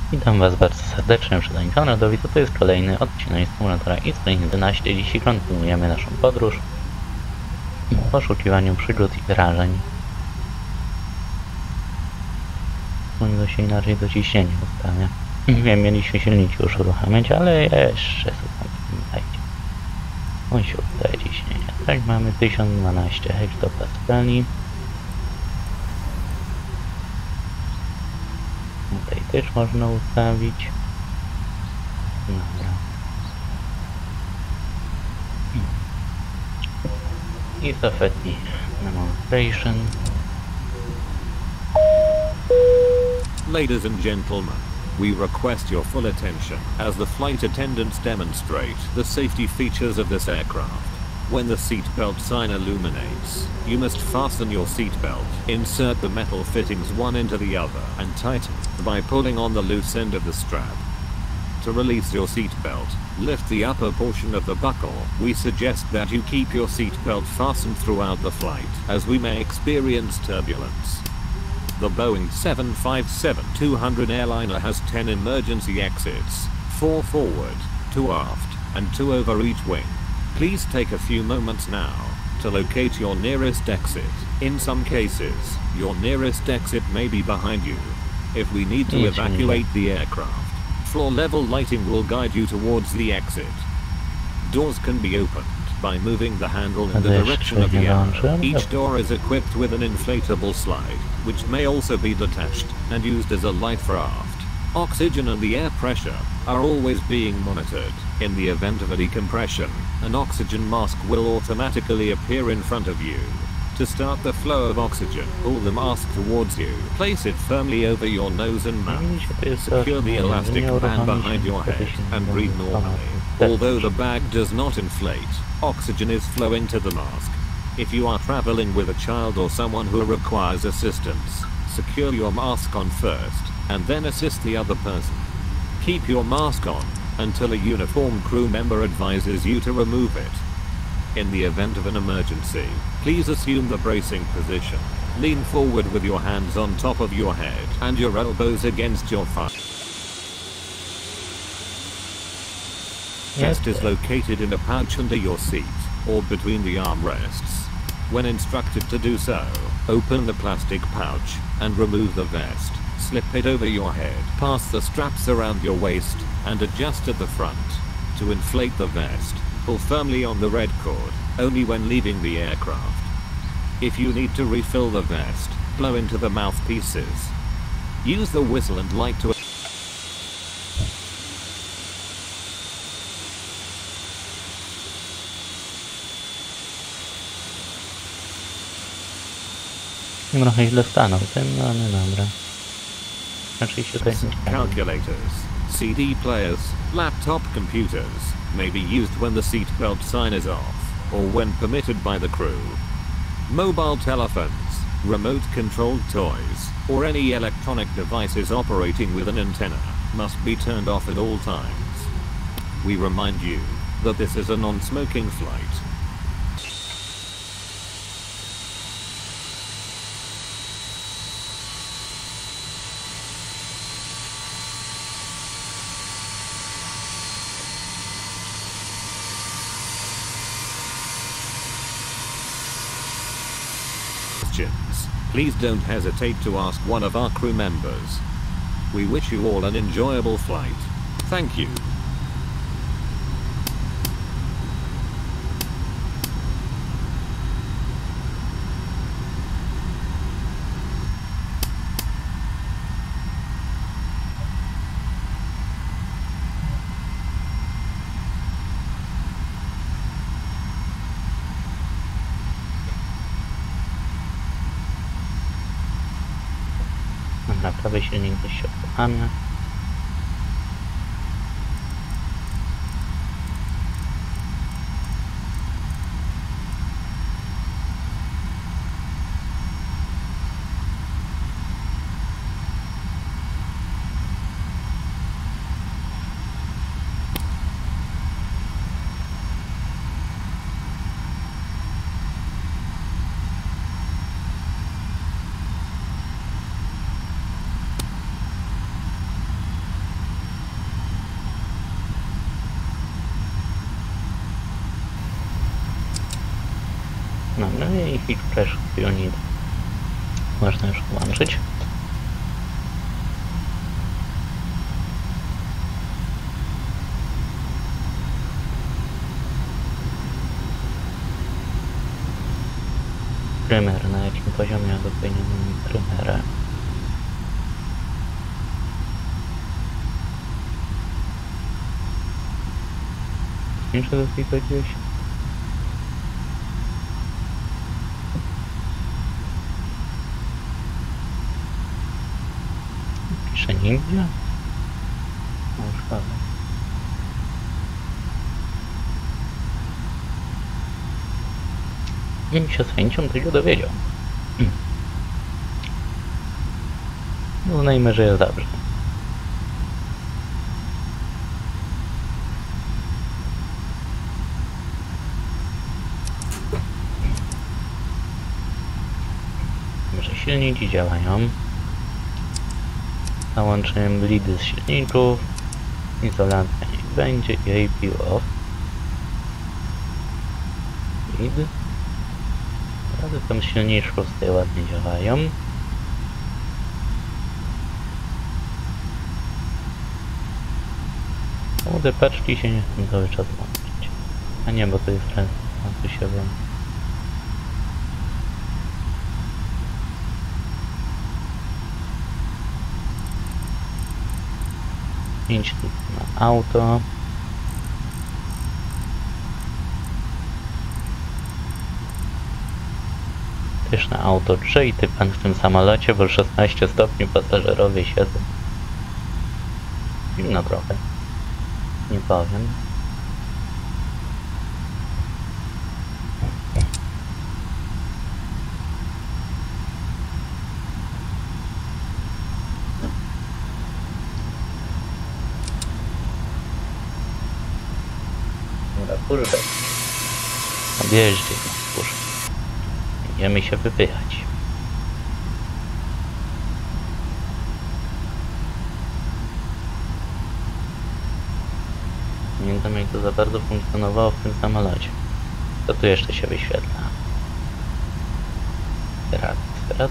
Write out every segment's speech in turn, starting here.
Witam Was bardzo serdecznie, przydań Konradowi, to jest kolejny odcinek z symulatora X-Plane 11. Dzisiaj kontynuujemy naszą podróż w poszukiwaniu przygód i wrażeń. Powinno się inaczej do ciśnienia ustawia. Wiem, mieliśmy silniki już uruchamiać, ale jeszcze sobie pamiętajcie. On się ustaje ciśnienia. Tak, mamy 1012 hektopaskali. Tutaj też można ustawić. Dobra. I zapewni demonstration. Ladies and gentlemen, we request your full attention as the flight attendants demonstrate the safety features of this aircraft. When the seatbelt sign illuminates, you must fasten your seatbelt, insert the metal fittings one into the other, and tighten by pulling on the loose end of the strap. To release your seatbelt, lift the upper portion of the buckle. We suggest that you keep your seatbelt fastened throughout the flight, as we may experience turbulence. The Boeing 757-200 airliner has 10 emergency exits, 4 forward, 2 aft, and 2 over each wing. Please take a few moments now to locate your nearest exit. In some cases, your nearest exit may be behind you. If we need to evacuate the aircraft, floor level lighting will guide you towards the exit. Doors can be opened by moving the handle in the direction of the arrow. Each door is equipped with an inflatable slide, which may also be detached and used as a life raft. Oxygen and the air pressure are always being monitored. In the event of a decompression, an oxygen mask will automatically appear in front of you. To start the flow of oxygen, pull the mask towards you. Place it firmly over your nose and mouth. Secure the elastic band behind your head and breathe normally. Although the bag does not inflate, oxygen is flowing to the mask. If you are traveling with a child or someone who requires assistance, secure your mask on first, and then assist the other person. Keep your mask on until a uniformed crew member advises you to remove it. In the event of an emergency, please assume the bracing position. Lean forward with your hands on top of your head and your elbows against your thigh. Vest is located in a pouch under your seat or between the armrests. When instructed to do so, open the plastic pouch and remove the vest. Slip it over your head, pass the straps around your waist, and adjust at the front. To inflate the vest, pull firmly on the red cord, only when leaving the aircraft. If you need to refill the vest, blow into the mouthpieces. Use the whistle and light to Trochę źle stanął tym, no ale dobra. Raczej się tutaj calculators, CD players, laptop computers may be used when the seatbelt sign is off, or when permitted by the crew. Mobile telephones, remote-controlled toys, or any electronic devices operating with an antenna must be turned off at all times. We remind you that this is a non-smoking flight. Please don't hesitate to ask one of our crew members. We wish you all an enjoyable flight. Thank you. prawy silnik gdzieś się uruchamia. No i też pionid można już włączyć. Trymer, na jakim poziomie ja powinienem trymera? Nie wiem, czy to gdzieś. Pisze nigdzie? No szkoda. I się z chęcią tego dowiedział. Uznajmy, że jest dobrze. Że silniki działają. Załączyłem bleedy z silników. Izolacja niech będzie i APU off. Bleed. Ale tam silniczków tutaj ładnie działają. Te paczki się nie chcą cały czas łączyć. A nie, bo to jest raz, a tu się włączy. Idź tu na auto. Też na auto. Grzej ty pan w tym samolocie, bo 16 stopni pasażerowie siedzą. Zimno trochę. Nie powiem. Dobra, kurde. Objeźdźcie go, kurde. Idziemy się wypychać. Nie pamiętam, jak to za bardzo funkcjonowało w tym samolocie. Co tu jeszcze się wyświetla? Sferat.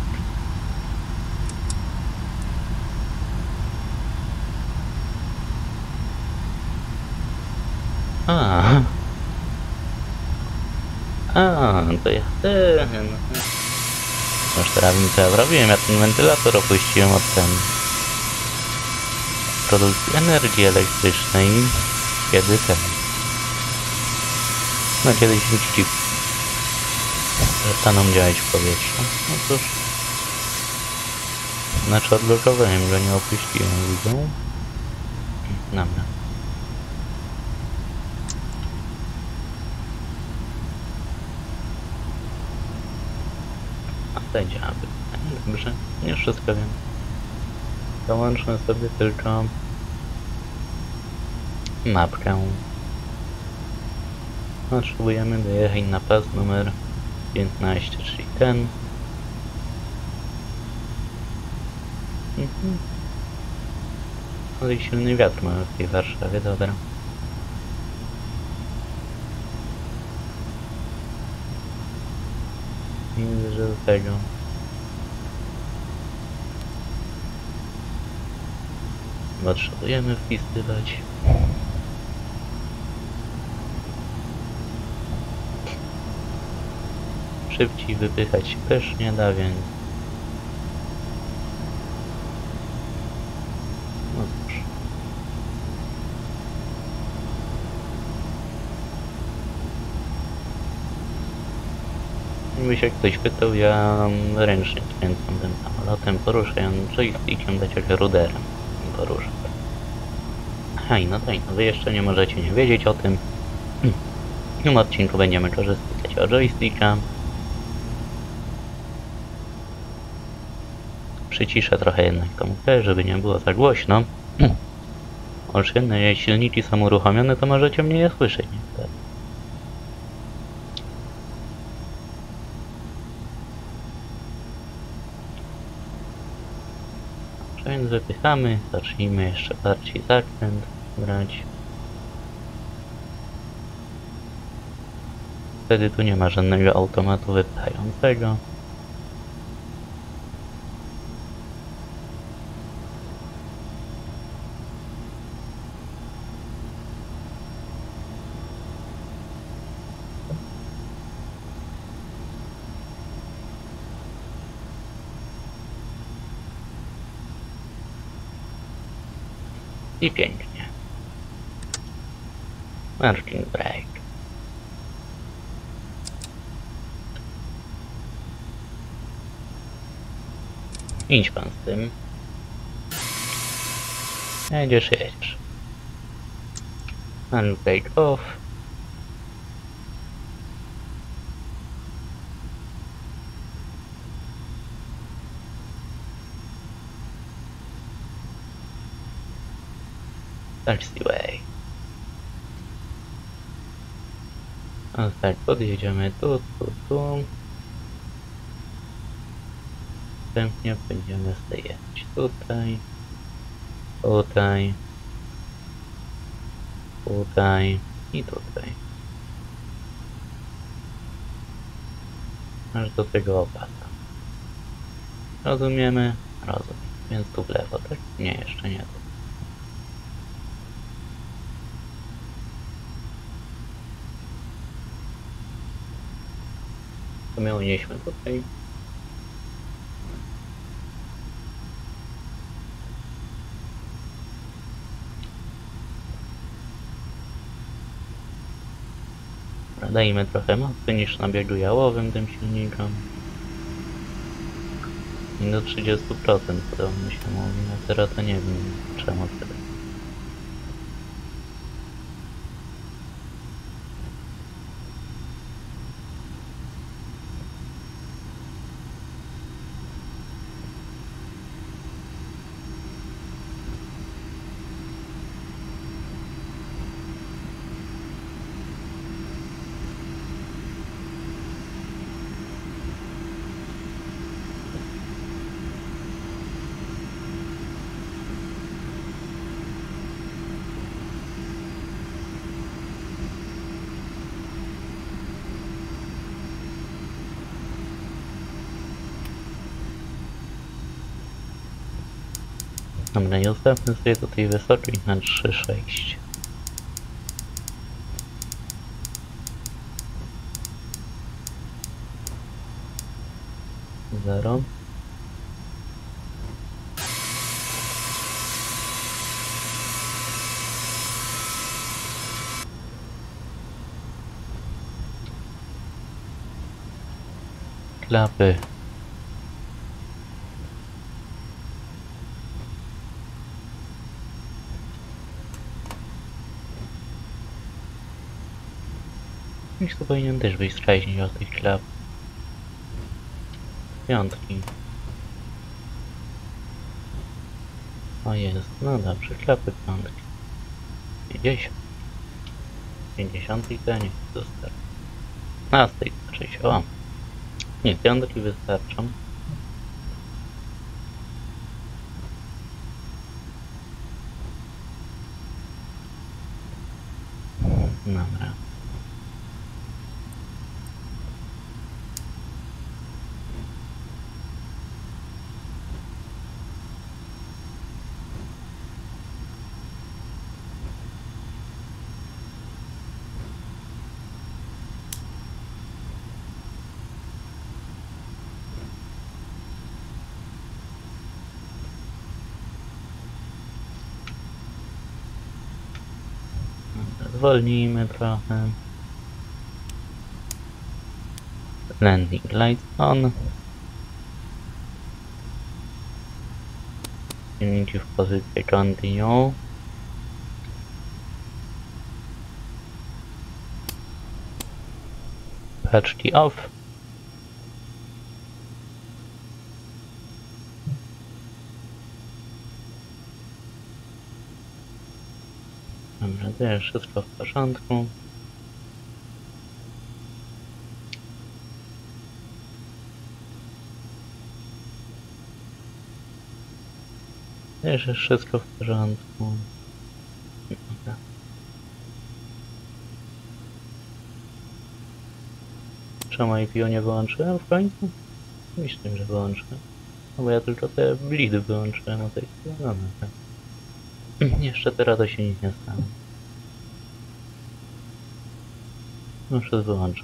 To ja ten. Już teraz wiem, co ja robiłem. Ja ten wentylator opuściłem od ten produkcji energii elektrycznej. Kiedy ten? No kiedyś ci przestaną działać w powietrzu. No cóż. Znaczy odblokowałem go, nie opuściłem, widzę. Dobra. Będzie, dobrze, nie wszystko wiem. Dołączmy sobie tylko mapkę. Potrzebujemy dojechać na pas numer 15, czyli ten. Ale silny wiatr mamy w tej Warszawie, dobra. Widzę, że do tego. Potrzebujemy wpisywać. Szybciej wypychać się też nie da, więc... No cóż. Jakby się ktoś pytał, ja ręcznie kręcam tym samolotem, poruszając joystickiem, dać jak ruderem poruszam. Hej, no tak, no wy jeszcze nie możecie nie wiedzieć o tym. W tym odcinku będziemy korzystać o joysticka. Przyciszę trochę jednak komputer, żeby nie było za głośno. Oczywiście, silniki są uruchomione, to możecie mnie nie słyszeć niestety. Więc wypychamy, zacznijmy jeszcze bardziej zakręt brać. wtedy tu nie ma żadnego automatu wypchającego. I pięknie. Marking break. Idź pan z tym. Jedziesz. And break off. Taxiway. A tak, podjedziemy tu. Następnie będziemy zjechać tutaj i tutaj. Aż do tego opasa. Rozumiemy? Rozumiem. Więc tu w lewo, tak? Nie, jeszcze nie tu. To my unieśmy tutaj. Dajmy trochę mocy niż na biegu jałowym tym silnikom. I do 30% podobno się mówi, a teraz to nie wiem czemu tyle. Dobra, i ustawmy sobie tutaj wysokość na 3,6. Zero. Klapy. Już to powinien też być wskaźnik od tych klap. Piątki. O jest, no dobrze, klapy piątki. 50. 50 i to nie wystarczy. 15 znaczy się, o. Nie, piątki wystarczą. Dobra. Zwolnijmy trochę. Landing lights on. Silniki w pozycję continue. Paczki off. Dobra, to jest wszystko w porządku. Też jest wszystko w porządku. Dobra. Czemu IPO nie wyłączyłem w końcu? Myślę, że wyłączyłem. No bo ja tylko te blidy wyłączyłem o tej stronie. No, tak. Jeszcze teraz to się nic nie stało. Muszę wyłączyć.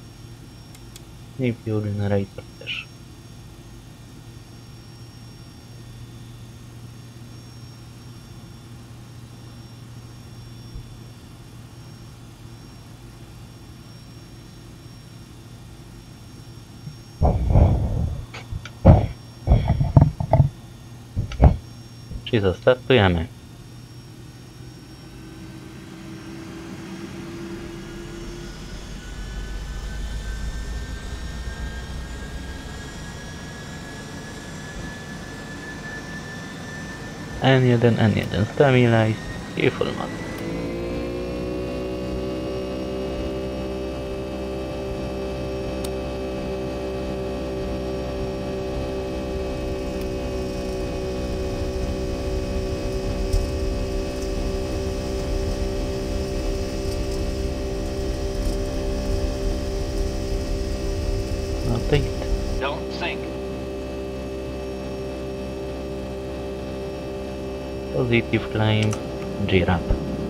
IPO generator też. Czyli zastartujemy. N1 Stabilize i Full Mode. Update. Don't sink. Positive climb. G-Rap.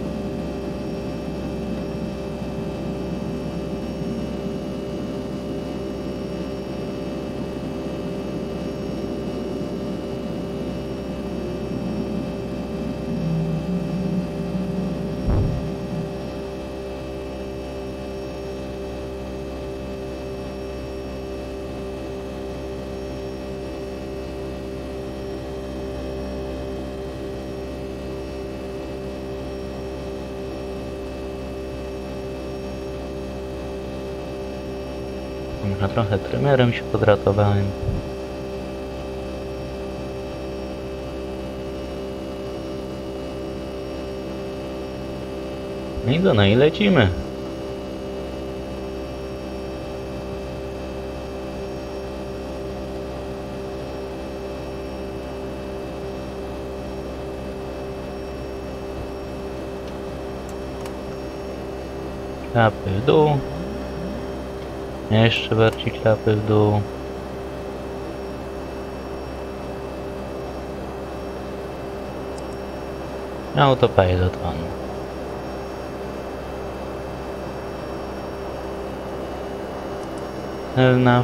Może trochę trymerem się podratowałem. No i do niej lecimy. Klapy w dół. Jeszcze bardziej klapy w dół. Autopilot on. Enough.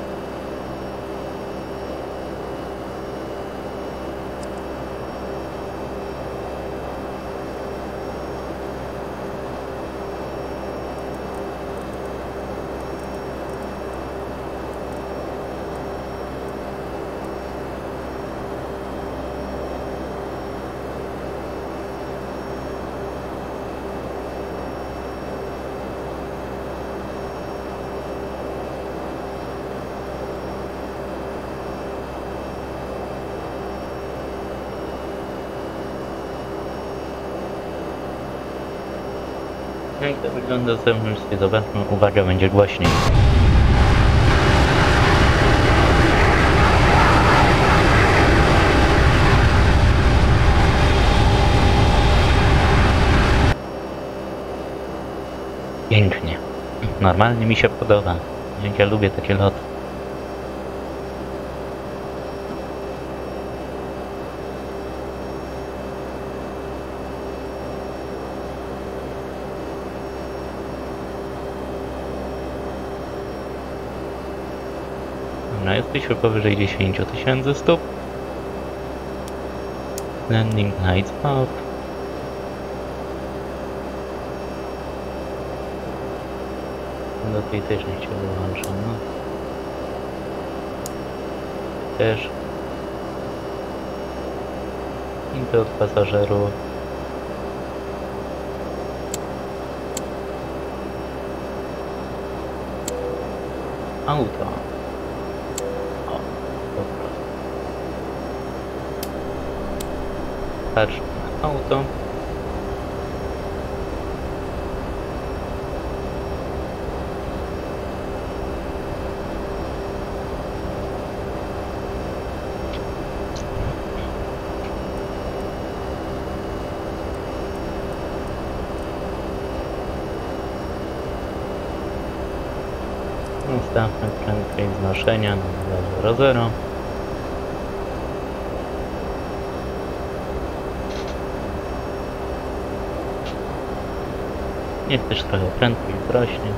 Jak to wygląda z zewnątrz, zobaczmy, uwaga, będzie głośniej. Pięknie. Normalnie mi się podoba. Jak ja lubię takie loty. No, jesteśmy powyżej 10 000 stóp. Landing lights off. Do tej też nie się wyłączam, no. Też. I to od pasażerów. Auto. O, po prostu. Patrz na auto. Ustawmy prędkość znoszenia na 2.00. Niech też trochę prędkość wzrośnie.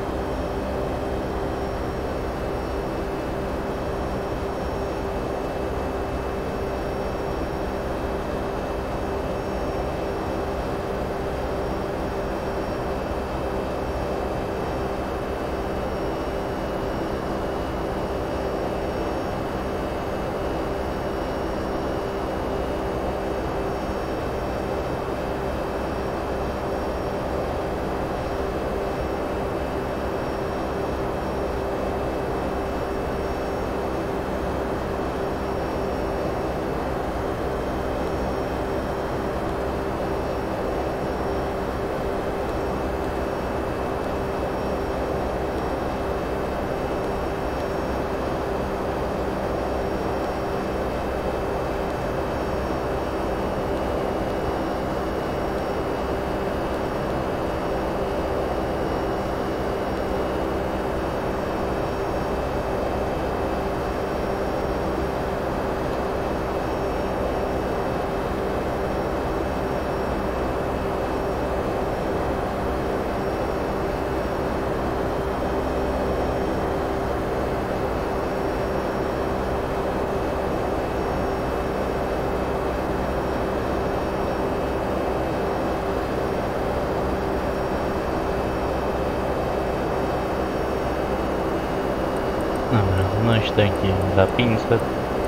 Dobra, no i tutaj nie wiem, za 500.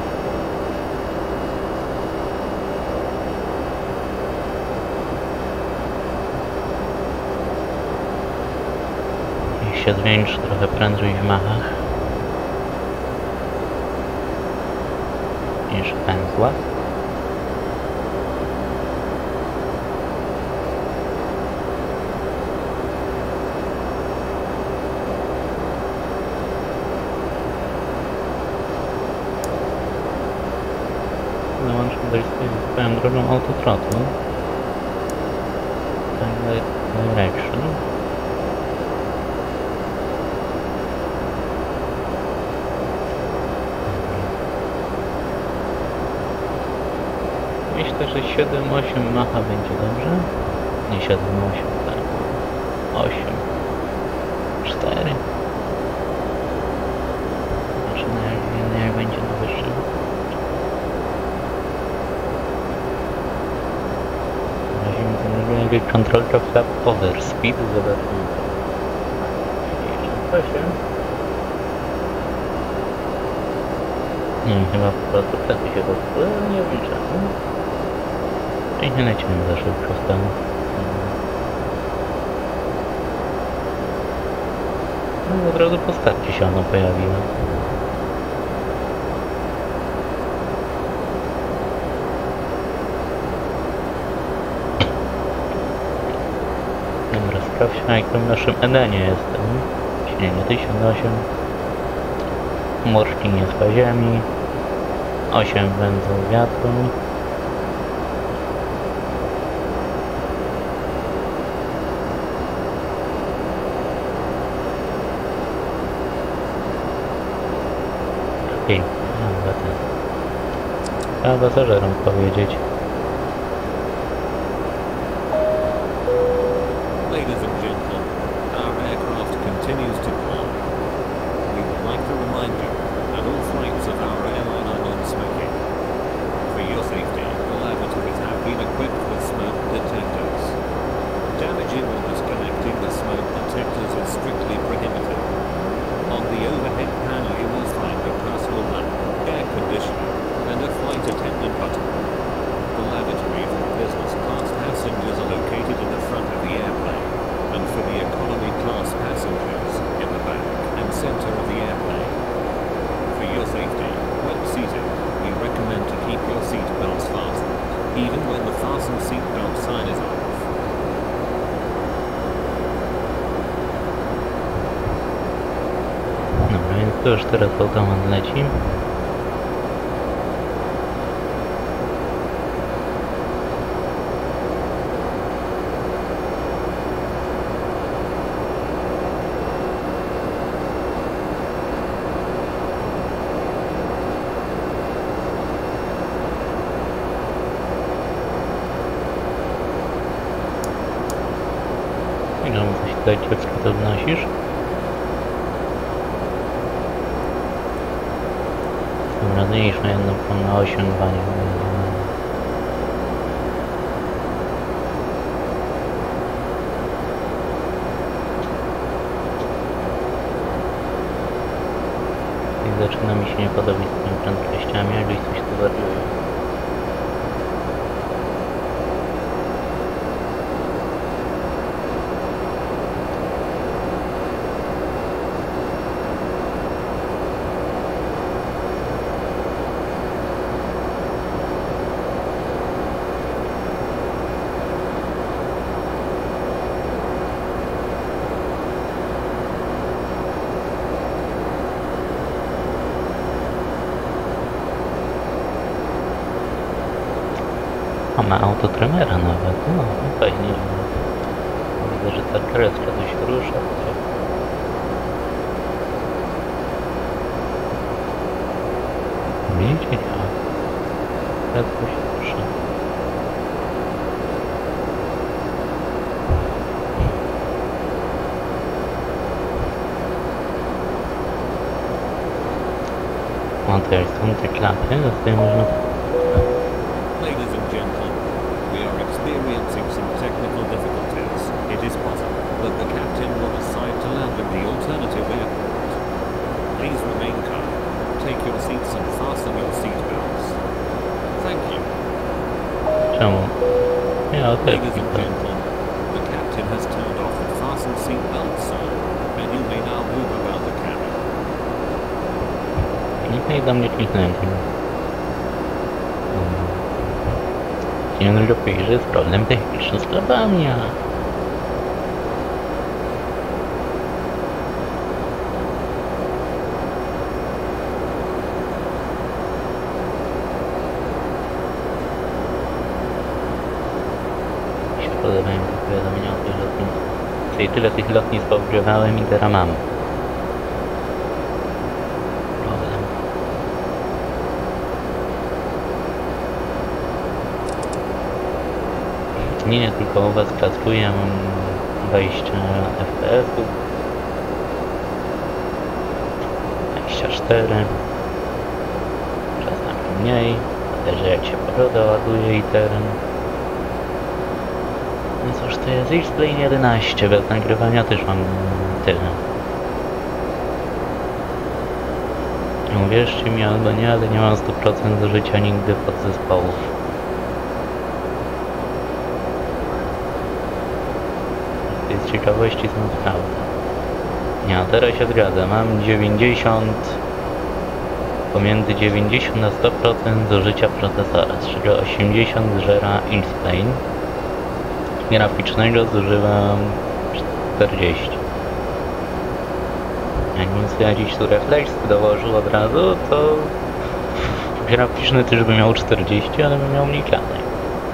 Niech się zwiększy trochę prędkość w machach niż pędzla. Załączmy dość swoją drogą autotrotlu. Direction. Myślę, że 7-8 macha będzie dobrze. Nie 7-8, tak. 8. 4. Zobaczymy jak będzie na wyższym. Control to flap over speed, zobaczmy. 58. Nie wiem, chyba po prostu wtedy się nie wliczamy. I nie lecimy za szybko z tym. No od razu po starcie się ono pojawiło. Dobra, sprawdźmy jak w naszym Edenie jestem. Ciśnienie 1008. Morszki nie z ziemi. 8 węzeł wiatru. Pięknie, trzeba pasażerom powiedzieć. Ladies and gentlemen, our aircraft continues to climb. We would like to remind you that all flights of our airline are non-smoking. For your safety, the lavatories have been equipped with smoke detectors. Damaging or disconnecting the smoke detectors is strictly prohibited. On the overhead panel you will find a personal lamp, air conditioner, and a flight attendant button. The lavatory for business class passengers are located in the front of the airplane, and for the economy class passengers, in the back and center of the airplane. For your safety, when seated, we recommend to keep your seat belts fastened, even when the fasten seatbelt sign is off. Dobra, więc to już teraz automat leci. Czemu coś tutaj kiepsko to wnosisz? Dobra, zniszczmy jedną na 8, 2 nie. I zaczyna mi się nie podobać z tymi prędkościami, jak gdzieś coś tu wariuje. A ma autotremera nawet, no fajnie. Widzę, że ta kreska tu się rusza. Widzicie? Ja. Kreska się rusza. O, tutaj są te klapy, za tutaj można... Ladies and gentlemen, we are experiencing some technical difficulties. It is possible that the captain will decide to land in the alternative airport. Please remain calm, take your seats and fasten your seatbelts. Thank you. Czemu? Ja Ladies and gentlemen, the captain has turned off the fasten seatbelt sign, and you may now move about the cabin. Kliknij do mnie, kliknąłem. Nie najlepiej, że jest problem techniczny z klapami, a... Mi się podobają te powiadomienia o tych lotniskach. Czyli tyle tych lotnisk pogrzewałem i teraz mam. Problem. Nie, tylko u was klaskuje, mam 20 FPS-ów. 24. Czasami mniej. Zależy jak się pogoda ładuje i teren. No cóż, to jest X-Plane 11, bez nagrywania też mam tyle. Uwierzcie mi albo nie, ale nie mam 100% życia nigdy podzespołów. Z ciekawości są sprawy. Nie, a teraz się zgadza, mam 90... Pomiędzy 90 a 100% zużycia procesora, z czego 80 zżera X-Plane. Graficznego zużywam 40. Jakbym sobie jakiś tu refleks dołożył od razu, to graficzny też by miał 40, ale by miał mniej klatek.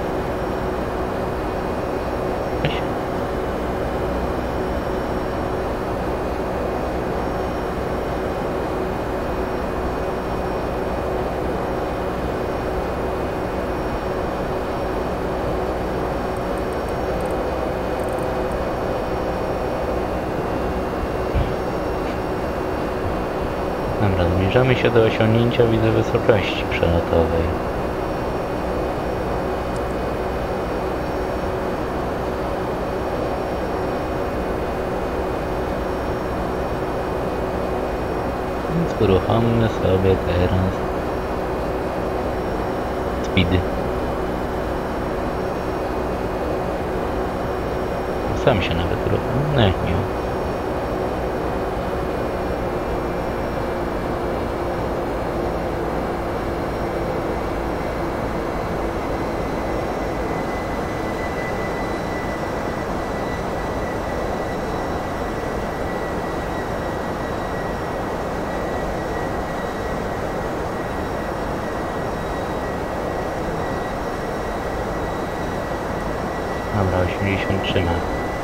Dobra, zbliżamy się do osiągnięcia, widzę, wysokości przelotowej. Więc uruchommy sobie teraz speedy. Sam się nawet uruchomił, no jak miło. Dobra, 83 ma.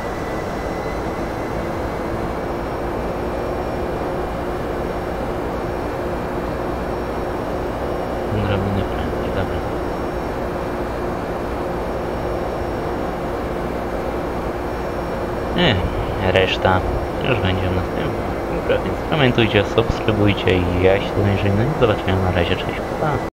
Drobny prędzej, dobra. Nie. reszta już będzie w następnym. Dobra, więc komentujcie, subskrybujcie i ja się do zobaczenia na razie, cześć, pa!